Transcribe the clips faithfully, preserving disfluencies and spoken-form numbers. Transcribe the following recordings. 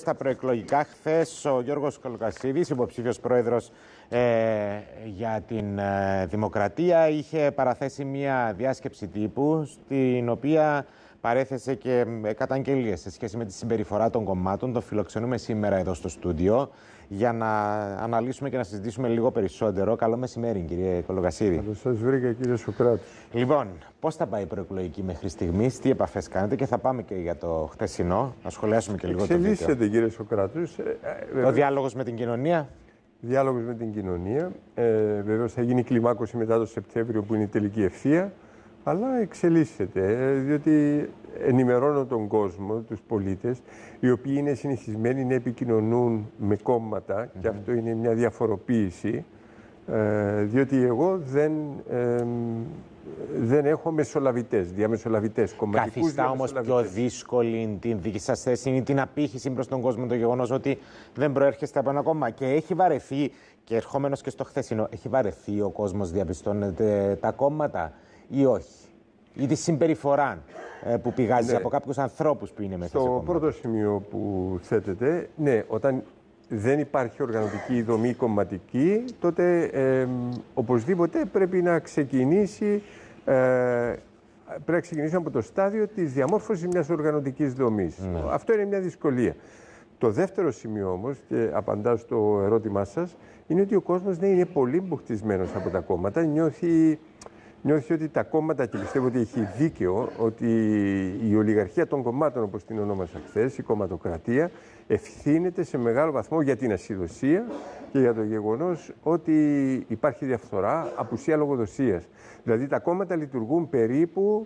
Στα προεκλογικά, χθες ο Γιώργος Κολοκασίδης, υποψήφιος πρόεδρος ε, για την ε, Δημοκρατία, είχε παραθέσει μια διάσκεψη τύπου, στην οποία παρέθεσε και καταγγελίες σε σχέση με τη συμπεριφορά των κομμάτων. Το φιλοξενούμε σήμερα εδώ στο στούντιο για να αναλύσουμε και να συζητήσουμε λίγο περισσότερο. Καλό μεσημέρι, κύριε Κολοκασίδη. Καλώς σας βρήκα, κύριε Σωκράτη. Λοιπόν, πώς θα πάει η προεκλογική μέχρι στιγμής, τι επαφές κάνετε, και θα πάμε και για το χθεσινό, να σχολιάσουμε και λίγο το βίντεο. Εξελίσσεται, κύριε Σωκράτη. Ο διάλογος με την κοινωνία. Διάλογος με την κοινωνία. Ε, βεβαίως θα γίνει κλιμάκωση μετά το Σεπτέμβριο, που είναι η τελική ευθεία. Αλλά εξελίσσεται, διότι ενημερώνω τον κόσμο, τους πολίτες, οι οποίοι είναι συνηθισμένοι να επικοινωνούν με κόμματα, mm-hmm. και αυτό είναι μια διαφοροποίηση, ε, διότι εγώ δεν, ε, δεν έχω μεσολαβητές, διαμεσολαβητές, κομματικούς Καθιστά όμως πιο δύσκολη την δική σας θέση ή την απήχηση προς τον κόσμο το γεγονός ότι δεν προέρχεστε από ένα κόμμα και έχει βαρεθεί, και ερχόμενος και στο χθεσινό, έχει βαρεθεί ο κόσμος, διαπιστώνεται, τα κόμματα ή όχι, ή τη συμπεριφορά ε, που πηγάζει ναι. από κάποιους ανθρώπους που είναι μέσα στο σε κόμματα. Το πρώτο σημείο που θέτεται, ναι, όταν δεν υπάρχει οργανωτική δομή κομματική, τότε ε, οπωσδήποτε πρέπει να ξεκινήσει, ε, πρέπει να ξεκινήσει από το στάδιο της διαμόρφωσης μιας οργανωτικής δομής. Ναι. Αυτό είναι μια δυσκολία. Το δεύτερο σημείο όμως, και απαντάω στο ερώτημά σας, είναι ότι ο κόσμος δεν είναι πολύ μπουχτισμένος από τα κόμματα, νιώθει... Νιώθει ότι τα κόμματα, και πιστεύω ότι έχει δίκαιο, ότι η ολιγαρχία των κομμάτων, όπως την ονόμασα χθες, η κομματοκρατία, ευθύνεται σε μεγάλο βαθμό για την ασυδοσία και για το γεγονός ότι υπάρχει διαφθορά, απουσία λογοδοσίας. Δηλαδή τα κόμματα λειτουργούν περίπου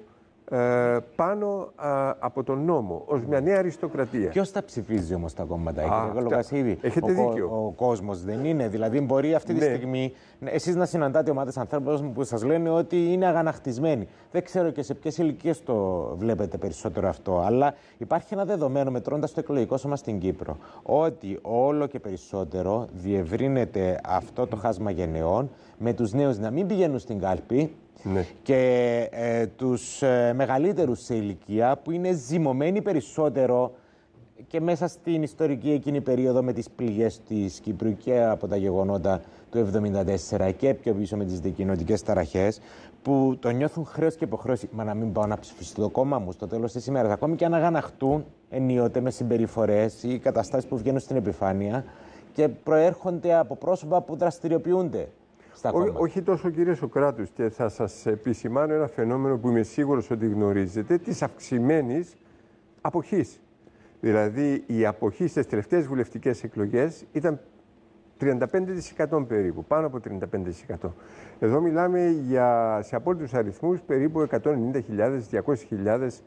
ε, πάνω α, από τον νόμο, ως μια νέα αριστοκρατία. Ποιος τα ψηφίζει όμως τα κόμματα, κύριε Κολοκασίδη? Έχετε ο, δίκιο. Ο, ο κόσμος δεν είναι. Δηλαδή, μπορεί αυτή τη ναι. στιγμή εσείς να συναντάτε ομάδες ανθρώπων που σας λένε ότι είναι αγανακτισμένοι. Δεν ξέρω και σε ποιες ηλικίες το βλέπετε περισσότερο αυτό, αλλά υπάρχει ένα δεδομένο, μετρώντας το εκλογικό σώμα στην Κύπρο, ότι όλο και περισσότερο διευρύνεται αυτό το χάσμα γενεών, με τους νέους να μην πηγαίνουν στην κάλπη. Ναι. Και ε, τους ε, μεγαλύτερους σε ηλικία, που είναι ζυμωμένοι περισσότερο και μέσα στην ιστορική εκείνη περίοδο με τις πληγές της Κύπρου και από τα γεγονότα του εβδομήντα τέσσερα και πιο πίσω με τις δικοινοτικές ταραχές, που το νιώθουν χρέος και υποχρέωση. Μα να μην πάω να ψηφίσω το κόμμα μου στο τέλος της ημέρας, ακόμη και αν αγαναχτούν ενίοτε με συμπεριφορές ή καταστάσεις που βγαίνουν στην επιφάνεια και προέρχονται από πρόσωπα που δραστηριοποιούνται. Ό, όχι τόσο, κύριε Σωκράτους, και θα σας επισημάνω ένα φαινόμενο που είμαι σίγουρος ότι γνωρίζετε, της αυξημένης αποχής. Δηλαδή, η αποχή στις τελευταίες βουλευτικές εκλογές ήταν τριάντα πέντε τοις εκατό περίπου, πάνω από τριάντα πέντε τοις εκατό. Εδώ μιλάμε για, σε απόλυτους αριθμούς, περίπου εκατόν ενενήντα χιλιάδες, διακόσιες χιλιάδες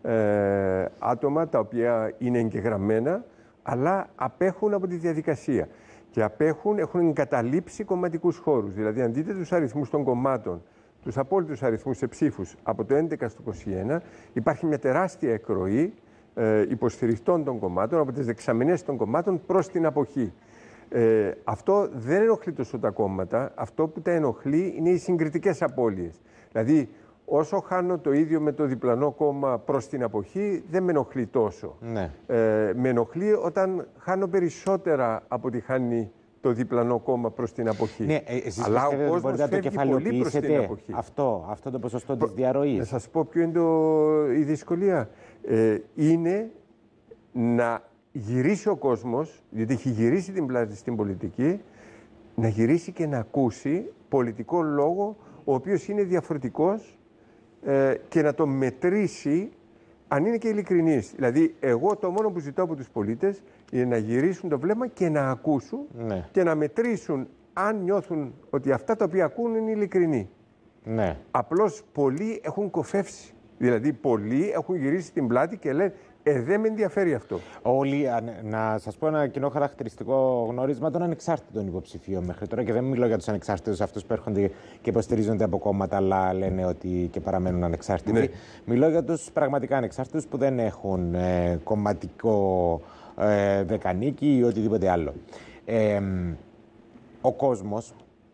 ε, άτομα, τα οποία είναι εγγεγραμμένα, αλλά απέχουν από τη διαδικασία. Και απέχουν, έχουν εγκαταλείψει κομματικούς χώρους. Δηλαδή, αν δείτε τους αριθμούς των κομμάτων, τους απόλυτους αριθμούς σε ψήφους από το έντεκα στο είκοσι ένα, υπάρχει μια τεράστια εκροή ε, υποστηριχτών των κομμάτων, από τις δεξαμενές των κομμάτων προς την αποχή. Ε, αυτό δεν ενοχλεί τόσο τα κόμματα. Αυτό που τα ενοχλεί είναι οι συγκριτικές απώλειες. Δηλαδή, όσο χάνω το ίδιο με το διπλανό κόμμα προς την αποχή, δεν με ενοχλεί τόσο. Ναι. Ε, με ενοχλεί όταν χάνω περισσότερα από ό,τι χάνει το διπλανό κόμμα προς την αποχή. Ναι, εσείς αλλά ο κόσμος μπορείτε να το κεφαλαιοποιήσετε αυτό, αυτό το ποσοστό της διαρροής. Να σας πω ποιο είναι το, η δυσκολία. Ε, είναι να γυρίσει ο κόσμος, διότι έχει γυρίσει την πλάτη στην πολιτική, να γυρίσει και να ακούσει πολιτικό λόγο, ο οποίος είναι διαφορετικός, και να το μετρήσει αν είναι και ειλικρινής. Δηλαδή, εγώ το μόνο που ζητώ από τους πολίτες είναι να γυρίσουν το βλέμμα και να ακούσουν, ναι. και να μετρήσουν αν νιώθουν ότι αυτά τα οποία ακούν είναι ειλικρινή. Ναι. Απλώς πολλοί έχουν κοφεύσει. Δηλαδή, πολλοί έχουν γυρίσει την πλάτη και λένε Ε, δεν με ενδιαφέρει αυτό. Όλοι, να σας πω ένα κοινό χαρακτηριστικό γνώρισμα των ανεξάρτητων υποψηφίων μέχρι τώρα, και δεν μιλώ για τους ανεξάρτητους αυτούς που έρχονται και υποστηρίζονται από κόμματα, αλλά λένε ότι και παραμένουν ανεξάρτητοι. Ναι. Μιλώ για τους πραγματικά ανεξάρτητους που δεν έχουν ε, κομματικό ε, δεκανίκι ή οτιδήποτε άλλο. Ε, ο κόσμος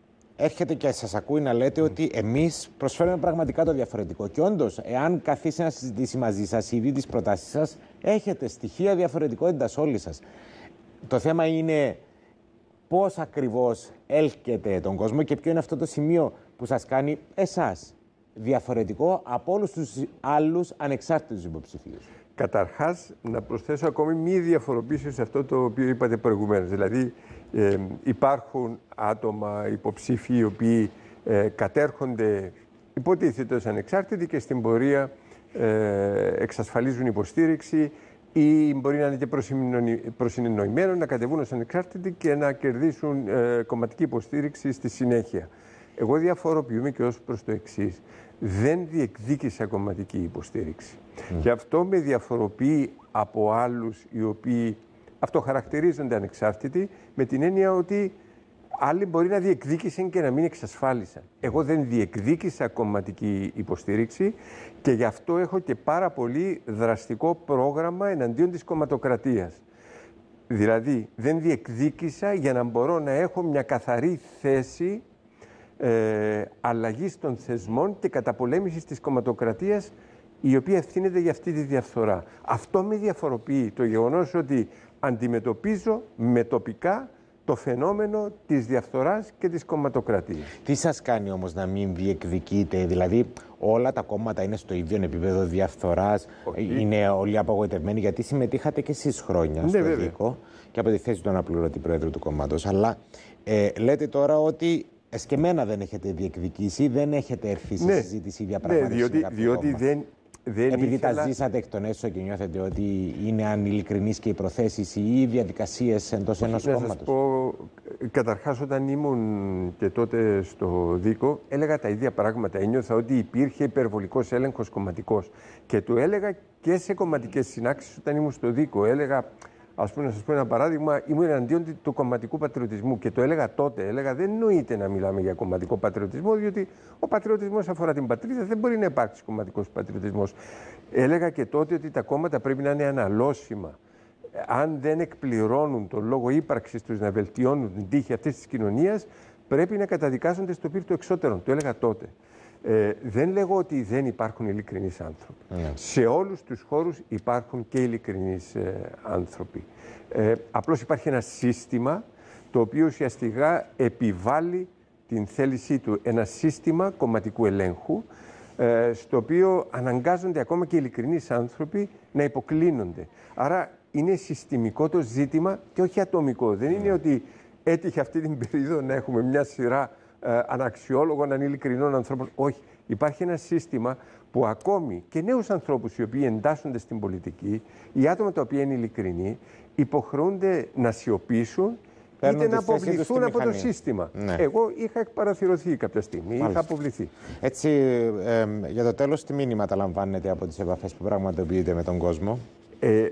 έρχεται και σας ακούει να λέτε ότι εμείς προσφέρουμε πραγματικά το διαφορετικό. Και όντως, εάν καθίσει να συζητήσει μαζί σας ήδη τις προτάσεις σας, έχετε στοιχεία διαφορετικότητας όλοι σας. Το θέμα είναι πώς ακριβώς έλκεται τον κόσμο και ποιο είναι αυτό το σημείο που σας κάνει εσάς διαφορετικό από όλους τους άλλους ανεξάρτητους υποψηφίους. Καταρχάς, να προσθέσω ακόμη μία διαφοροποίηση σε αυτό το οποίο είπατε προηγουμένως. Δηλαδή, ε, υπάρχουν άτομα υποψήφοι οι οποίοι ε, κατέρχονται υποτίθεται ως ανεξάρτητοι και στην πορεία ε, εξασφαλίζουν υποστήριξη ή μπορεί να είναι και προσυνεννοημένοι να κατεβούν ως ανεξάρτητοι και να κερδίσουν ε, κομματική υποστήριξη στη συνέχεια. Εγώ διαφοροποιούμε και ως προς το εξής. Δεν διεκδίκησα κομματική υποστήριξη. Mm. Και αυτό με διαφοροποιεί από άλλους οι οποίοι αυτοχαρακτηρίζονται ανεξάρτητοι, με την έννοια ότι άλλοι μπορεί να διεκδίκησαν και να μην εξασφάλισαν. Εγώ δεν διεκδίκησα κομματική υποστήριξη και γι' αυτό έχω και πάρα πολύ δραστικό πρόγραμμα εναντίον της κομματοκρατίας. Δηλαδή, δεν διεκδίκησα για να μπορώ να έχω μια καθαρή θέση ε, αλλαγής των θεσμών και καταπολέμησης της κομματοκρατίας, η οποία ευθύνεται για αυτή τη διαφθορά. Αυτό με διαφοροποιεί, το γεγονός ότι αντιμετωπίζω με τοπικά το φαινόμενο της διαφθοράς και της κομματοκρατίας. Τι σας κάνει όμως να μην διεκδικείτε, δηλαδή όλα τα κόμματα είναι στο ίδιο επίπεδο διαφθοράς, όχι. Είναι όλοι απογοητευμένοι, γιατί συμμετείχατε και εσείς χρόνια ναι, στο δίκο και από τη θέση του αναπληρωτή πρόεδρου του κόμματος, αλλά ε, λέτε τώρα ότι εσκεμμένα δεν έχετε διεκδικήσει, δεν έχετε έρθει σε ναι. συζήτηση διαπραγμάτευση. Ναι, διότι, διότι δεν... Δεν Επειδή ήθελα... τα ζήσατε εκ των έσω και νιώθετε ότι είναι ανηλικρινείς και οι προθέσεις ή οι διαδικασίες εντός ενός κόμματος. Να σας πω, καταρχάς όταν ήμουν και τότε στο δίκο, έλεγα τα ίδια πράγματα. Ένιωθα ότι υπήρχε υπερβολικός έλεγχος κομματικός. Και το έλεγα και σε κομματικές συνάξεις όταν ήμουν στο δίκο. Έλεγα, ας πούμε, να σας πω ένα παράδειγμα, ήμουν εναντίον του κομματικού πατριωτισμού και το έλεγα τότε. Έλεγα δεν νοείται να μιλάμε για κομματικό πατριωτισμό, διότι ο πατριωτισμός αφορά την πατρίδα, δεν μπορεί να υπάρξει κομματικός πατριωτισμός. Έλεγα και τότε ότι τα κόμματα πρέπει να είναι αναλώσιμα. Αν δεν εκπληρώνουν τον λόγο ύπαρξης τους να βελτιώνουν την τύχη αυτής της κοινωνίας, πρέπει να καταδικάζονται στο πύρ του εξώτερων. Το έλεγα τότε. Ε, δεν λέγω ότι δεν υπάρχουν ειλικρινείς άνθρωποι. Yeah. Σε όλους τους χώρους υπάρχουν και ειλικρινείς ε, άνθρωποι. Ε, απλώς υπάρχει ένα σύστημα το οποίο ουσιαστικά επιβάλλει την θέλησή του. Ένα σύστημα κομματικού ελέγχου, ε, στο οποίο αναγκάζονται ακόμα και ειλικρινείς άνθρωποι να υποκλίνονται. Άρα είναι συστημικό το ζήτημα και όχι ατομικό. Δεν είναι ότι έτυχε αυτή την περίοδο να έχουμε μια σειρά ε, αναξιόλογων, ανηλικρινών ανθρώπων. Όχι. Υπάρχει ένα σύστημα που ακόμη και νέους ανθρώπους οι οποίοι εντάσσονται στην πολιτική, οι άτομα τα οποία είναι ειλικρινοί, υποχρεούνται να σιωπήσουν είτε να αποβληθούν από το σύστημα. Ναι. Εγώ είχα εκπαραθυρωθεί κάποια στιγμή, Μάλιστα. είχα αποβληθεί. Έτσι, ε, για το τέλος, τι μήνυμα τα λαμβάνετε από τις επαφές που πραγματοποιείτε με τον κόσμο? Ε,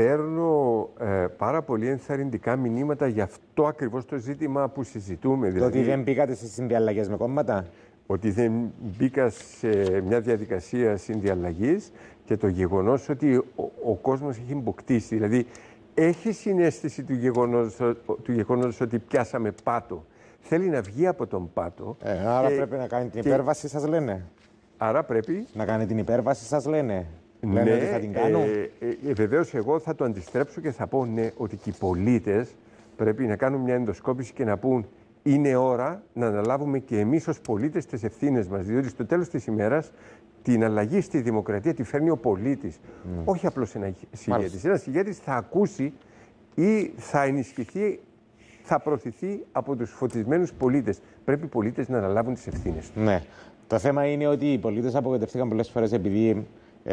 παίρνω ε, πάρα πολύ ενθαρρυντικά μηνύματα για αυτό ακριβώς το ζήτημα που συζητούμε. Δηλαδή, το ότι δεν πήγατε στις συνδιαλλαγές με κόμματα. Ότι δεν μπήκα σε μια διαδικασία συνδιαλλαγής και το γεγονός ότι ο, ο κόσμος έχει μποκτήσει. Δηλαδή, έχει συναίσθηση του γεγονός, του γεγονός ότι πιάσαμε πάτο. Θέλει να βγει από τον πάτο. Ε, άρα και, πρέπει να κάνει την υπέρβαση, και... σας λένε. Άρα πρέπει... Να κάνει την υπέρβαση, σας λένε. Ναι, λένε ότι θα την κάνουν. Ε, ε, ε, βεβαίως εγώ θα το αντιστρέψω και θα πω ναι, ότι και οι πολίτες πρέπει να κάνουν μια ενδοσκόπηση και να πούν είναι ώρα να αναλάβουμε και εμείς ως πολίτες τις ευθύνες μας. Διότι στο τέλος της ημέρας την αλλαγή στη δημοκρατία τη φέρνει ο πολίτης. Mm. Όχι απλώς ένας ηγέτης. Ένας ηγέτης θα ακούσει ή θα ενισχυθεί, θα προωθηθεί από τους φωτισμένους πολίτες. Πρέπει οι πολίτες να αναλάβουν τις ευθύνες τους. Ναι. Το θέμα είναι ότι οι πολίτες απογοητευτήκαν πολλές φορές επειδή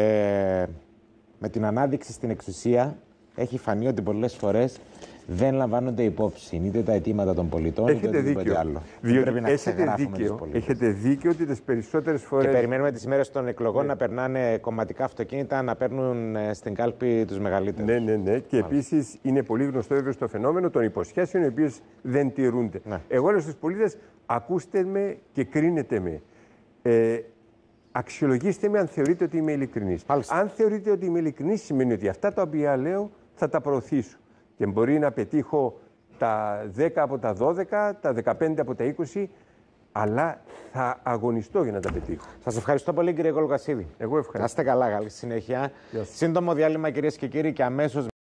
ε, με την ανάδειξη στην εξουσία έχει φανεί ότι πολλές φορές δεν λαμβάνονται υπόψη είτε τα αιτήματα των πολιτών έχετε είτε οτιδήποτε άλλο. Διότι πρέπει να έχετε δίκιο, έχετε δίκιο ότι τις περισσότερες φορές... Και περιμένουμε τις ημέρες των εκλογών ναι. να περνάνε κομματικά αυτοκίνητα, να παίρνουν στην κάλπη τους μεγαλύτερους. Ναι, ναι, ναι. Και επίσης είναι πολύ γνωστό βέβαια στο φαινόμενο των υποσχέσεων οι οποίες δεν τηρούνται. Ναι. Εγώ λέω στους πολίτες, ακούστε με και κρίνετε με. Ε, αξιολογήστε με αν θεωρείτε ότι είμαι ειλικρινής. Μάλιστα. Αν θεωρείτε ότι είμαι ειλικρινής, σημαίνει ότι αυτά τα οποία λέω θα τα προωθήσω. Και μπορεί να πετύχω τα δέκα από τα δώδεκα, τα δεκαπέντε από τα είκοσι, αλλά θα αγωνιστώ για να τα πετύχω. Σας ευχαριστώ πολύ, κύριε Κολοκασίδη. Εγώ ευχαριστώ. Να είστε καλά, καλή συνέχεια. Σύντομο διάλειμμα, κυρίες και κύριοι, και αμέσως